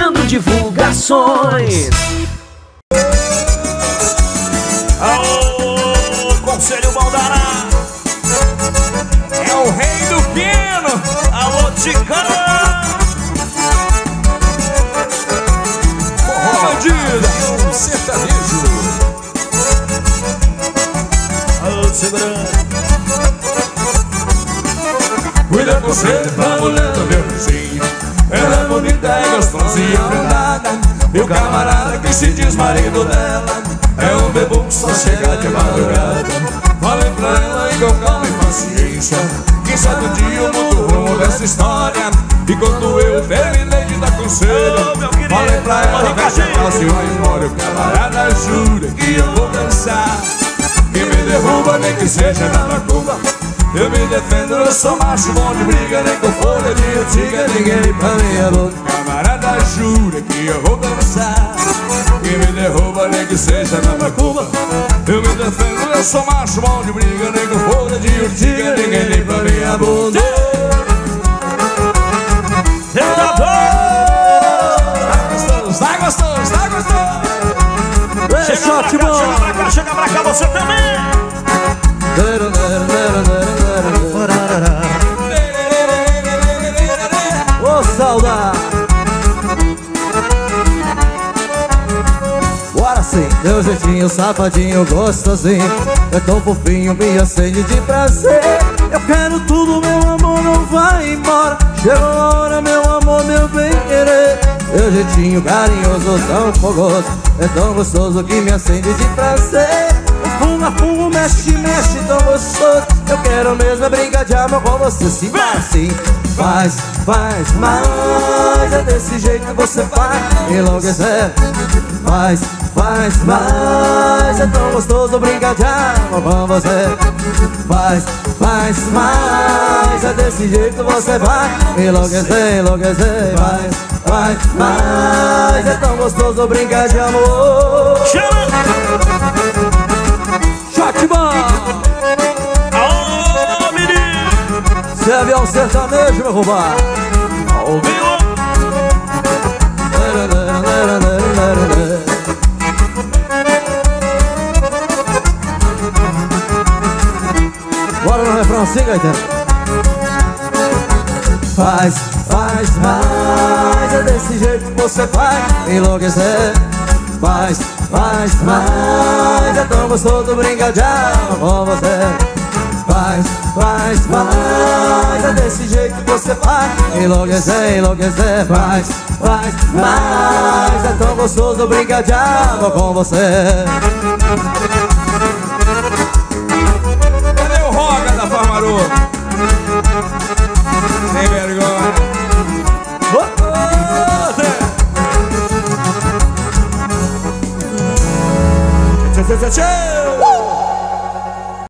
anunciando divulgações. Alô, Conselho Baldará, é o rei do pino. Alô, Ticana, forró bandida, o sertanejo. Alô, segurança, cuida com você, tá olhando meu vizinho. Ela é bonita, é gostosa e enfrentada. Meu camarada que se diz marido dela é um bebum que só chega de madrugada. Falei pra ela com calma e paciência que certo dia eu mudo o rumo dessa história. E quando eu terminei de dar conselho, falei pra ela, fecha a calça e vai embora. O camarada jura que eu vou dançar. Quem me derruba nem que seja na macumba, eu me defendo, eu sou macho bom de briga. Nem com folha de antiga, ninguém pra minha boca. Camarada jura que eu vou dançar. Quem me derruba nem que seja na macumba, eu me defendo, eu sou macho bom de briga. Nem com folha de urtiga, ninguém nem pra minha bunda. Tá gostoso, tá gostoso. Chega pra cá, você também. Ô, saudade. Bora sim, teu jeitinho safadinho, gostosinho, é tão fofinho, me acende de prazer. Eu quero tudo, meu amor, não vai embora. Chegou a hora, meu amor, meu bem querer. Teu jeitinho carinhoso, tão fogoso, é tão gostoso que me acende de prazer. Fuma, fuma, mexe, mexe, tão gostoso. Eu quero mesmo é brincar de amor com você. Se vai assim, faz, faz mais. É desse jeito que você vai enlouquecer. Faz, faz mais. É tão gostoso brincar de amor com você. Faz, faz mais. É desse jeito que você vai enlouquecer, enlouquecer. Faz, faz mais. É tão gostoso brincar de amor. Shotman! Alô, menino! Serve ao sertanejo, meu roubar! Ouviu? Bora no refrão assim, Gaetano. Faz, faz mais. É desse jeito que você vai enlouquecer. Faz, faz mais. É tão gostoso brincar de amor com você. Faz, faz mais. É desse jeito que você vai enlouquecer, enlouquecer. Faz, faz mais. É tão gostoso brincar de amor com você. Cadê o Roga da Farmaru? Sem vergonha. Tchau, tchau, tchau, tchau.